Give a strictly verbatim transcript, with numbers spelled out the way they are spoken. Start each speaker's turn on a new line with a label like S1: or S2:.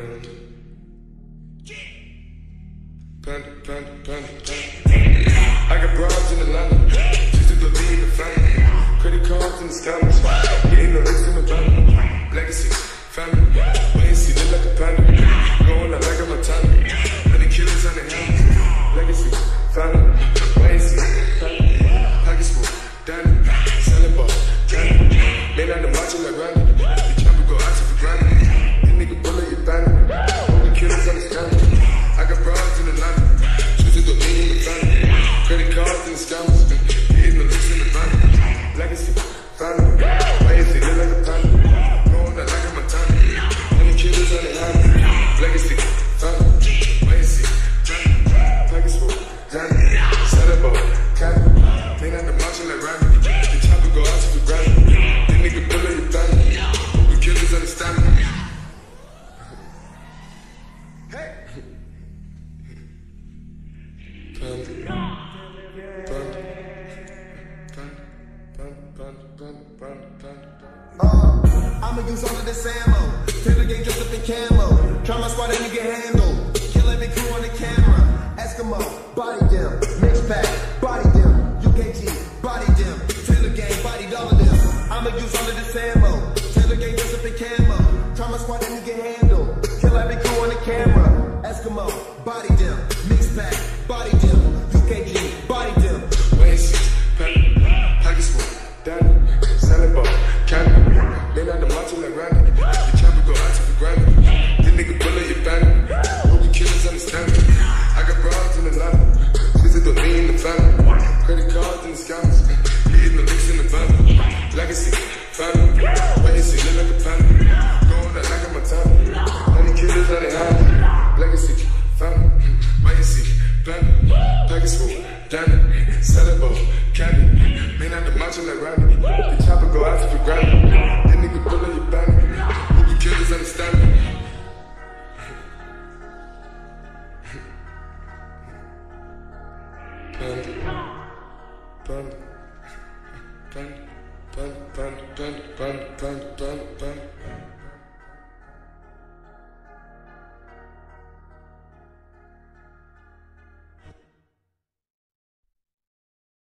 S1: Panda. Panda, panda, panda, panda. I got broads in Atlanta, just to go lead the family. Credit cards in the scammers, getting the licks in the van. Legacy, family, wait and see, look like a panda. Going out like a Montana, many killers on the hands. Legacy, family, wait and see, family. Pockets full, Danny, selling ball, Danny. Man on the macho like Randy, the chopper go out to for granted. This nigga bullet your bandit, all the killers on the scammers. I got broads in Atlanta, just to go lean in the family. Credit cards and the scammers, hitting the licks in the van. Legacy, family, why is it look like a panda? Going out like a Montana, many killers on the hand. Legacy, family, why is it family? Pockets full, Danny, set up all, candy. Man on the macho like Randy, the chopper go out to for granted. This nigga bullet your bandit, all the killers understand me. Hey!
S2: Uh, I'ma use all of this ammo. Taylor gang dressed up in camo. Try my squad, a nigga handle. Kill every crew on the camera. Eskimo, body them. Mixed pack, body them. U K G, body them. Taylor gang, bodied all of them. I'ma use all of this ammo. Taylor gang dressed up in camo. Try my squad, a nigga handle. Kill every crew on the camera. Eskimo, body them. Mixed pack, body them. U K G, body them.
S1: Oasis, panda, pockets full, Danny, selling ball, candy. Man on the macho like Randy, the chopper go out to for granted. This nigga bullet your bandit, all the killers understand me. I got broads in Atlanta, just to go lean in the family. Credit cards and the scammers, hitting the licks in the van. Legacy, family, why is it look like a panda? Going out like a Montana, many killers on the hand. Legacy, family, why is it panda? Pockets full, Danny, selling ball, candy. Man on the macho like Randy, the chopper go out to for granted. This nigga bullet your bandit, all the killers understand me. Panda, panda, panda, panda, panda, panda, panda, panda, panda.